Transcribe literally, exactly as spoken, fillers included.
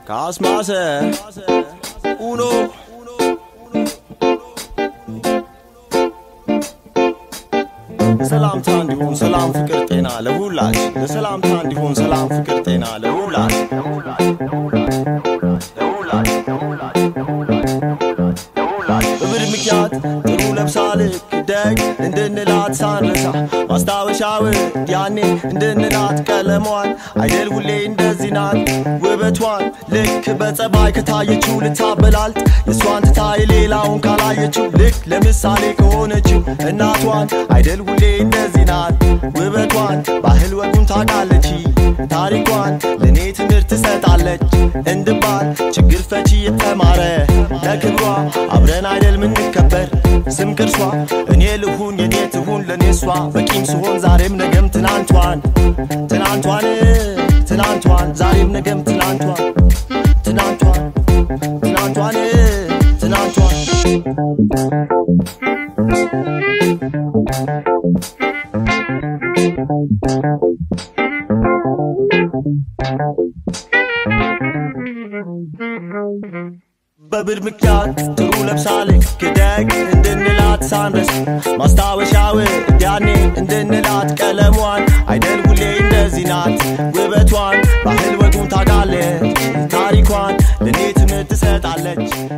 Casmase Uno Salam tandihun salam fikir ጤና ለሁላች ለሰላም tandihun salam fikir ጤና ለሁላች ለሁላች በምክንያት ጥሩ ለብሳል ደግ እንደነላት ሳንረሳ ማስታወሻው ያኔ እንደነላት ቀለሟን አይደል ሁሌ እንደዚህ ናት ውበቷን ልክ በጸባይ ከታየችው ልታበላልጥ የሷን ትታይ ሌላውን ካላየችው ልክ ለምሳሌ ከሆነችው እናቷን አይደል ሁሌ እንደዚህ ናት ውበቷን ባህል ወጉን ታውቃለች ታሪኳን ለኔ ትምህርት ትሰጣለች እንድባል ችግር ፈቺ የተማረ ለክብሯ አብረን አይደል ምንከበር ስም ቅርሷ እኔ ልሁን የኔ ትሁን ለኔሷ በቂም ሲሆን ዛሬም ነገም ትናንቷን ትናንቷን ትናንቷን ዛሬም ነገም ትናንቷን ትናንቷን ትናንቷን ትናንቷን በብር ምክንያት ጥሩ ለብሳል ከደግ እንደነላት ሳንረስ ማስታወሻው ያኔ እንደነላት ቀለሟን አይደል ሁሌ እንደዚህ ናት ውበቷን ባህል ወጉን ታውቃለች ታሪኳን ለኔ ትምህርት ትሰጣለች